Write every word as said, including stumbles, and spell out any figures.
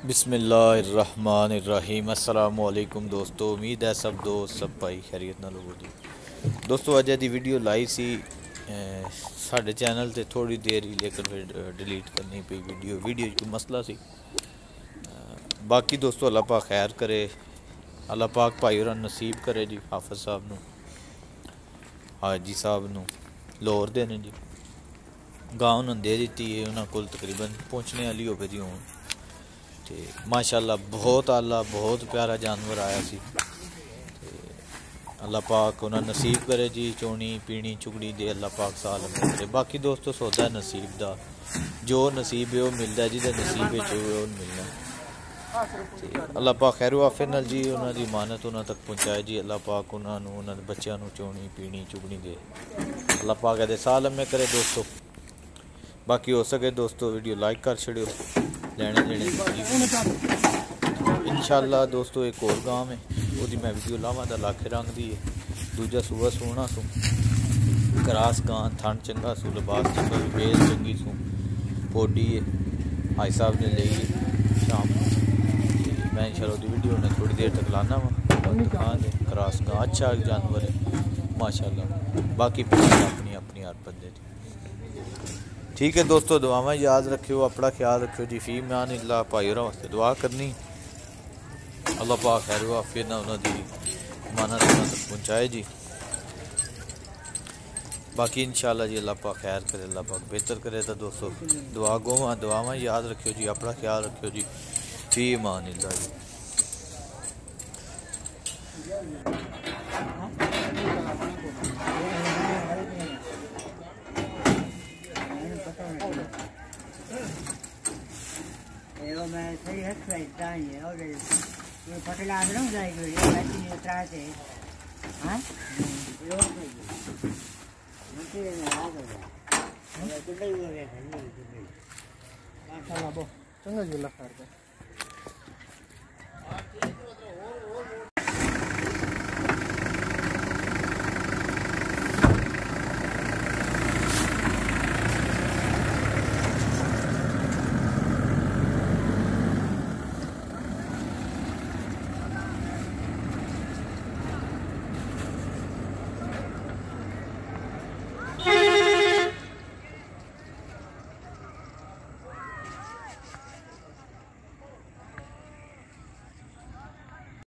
बिस्मिल्लाहिर्रहमानिर्रहीम। अस्सलाम वालेकुम दोस्तों, उम्मीद है सब दोस्त सब भाई खैरियत नाल हो जी। दोस्तों अज दी वीडियो लाई सी साढ़े चैनल ते थोड़ी देर ही, लेकिन फिर डिलीट करनी पई वीडियो वीडियो कोई मसला सी। बाकी दोस्तों अल्लाह पाक खैर करे, अल्लाह पाक भाई और नसीब करे जी। हाफिज साहब नू, हाजी साहब नू लाहौर दे ने जी, गाँव उन्होंने दे दी है, उन्होंने को तकरीबन पहुँचने वाली हो गई हूँ। तो माशाल्लाह बहुत आला बहुत प्यारा जानवर आया सी। अल्लाह पाक उन्हें नसीब करे जी, चोनी पीनी चुगड़ी दे अल्लाह पाक साल करे। बाकी दोस्तों सौदा नसीब दा, जो नसीब है वो मिलता है, जिहदा नसीब है वो मिलना। अल्लाह पाक खैर वाफिर नाल जी उन्होंने इमानत उन्होंने तक पहुँचाए जी। अल्लाह पाक उन्होंने उन्होंने बच्चों को चोनी पीनी चुगनी दे, अल्लाह पाक दे साल लम्मे करे दोस्तों। बाकी हो सके दोस्तों वीडियो लाइक कर छड़ियो, लेने देने इंशाअल्लाह। दोस्तों एक और गांव है, वो मैं वीडियो लावा दा लाखे रंग दी है, दूजा सूआ सोना सू, क्रास गां थन चंगा सू, लिबास चंगा बेल चंगी सू, पोडी है भाई साहब ने ली शाम। मैं इंशाअल्लाह दी वीडियो ने थोड़ी देर तक लाना वा, दिखान दे क्रास गां अच्छा जानवर है माशाअल्लाह। बाकी अपनी अपनी हर बंदे दी ठीक है दोस्तों। दुआवां याद रखियो, अपना ख्याल रखियो जी। फी मान अल्लाह भाई और वास्ते दुआ करनी, अल्लाह पाक खैर वाफियत ना उन्होंने माना तक पहुँचाए जी। बाकी इंशाअल्लाह जी अल्लाह पाक खैर करे, अल्लाह पाक बेहतर करे। तो दोस्तों दुआ गोवा दुआवां याद रखियो जी, अपना ख्याल रखियो जी। फी मान अल्लाह जी। मैं सही है खरीदता ही है और ये पकड़ा दूँ जाएगी ये बैठी नहीं उतरा से हाँ ये मुझे नहीं आ गया मैं तो नहीं हो रहा है माशाल्लाह बहुत चंगा जिला कर